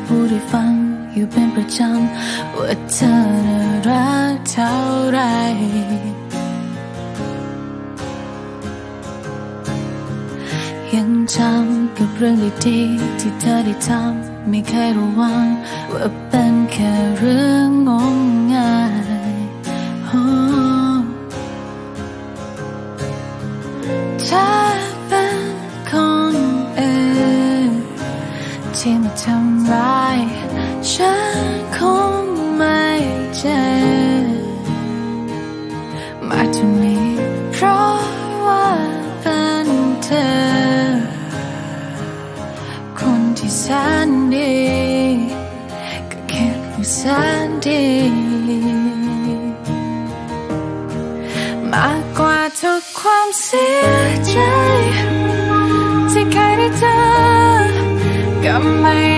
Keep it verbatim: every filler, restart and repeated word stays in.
พูดให้ฟังอยู่เป็นประจำว่าเธอน่ารักเท่าไรยังจำกับเรื่องดีๆที่เธอได้ทำไม่เคยระวังว่าเป็นแค่เรื่องงมงายถ้าเป็นคนอื่นที่มาทำร้ายฉันคงไม่เจ็บมาจะมีเพราะว่าเป็นเธอคนที่แสนดีก็แค่ผู้แสนดีมากกว่าทุกความเสียใจที่เคยได้เจอก็ไม่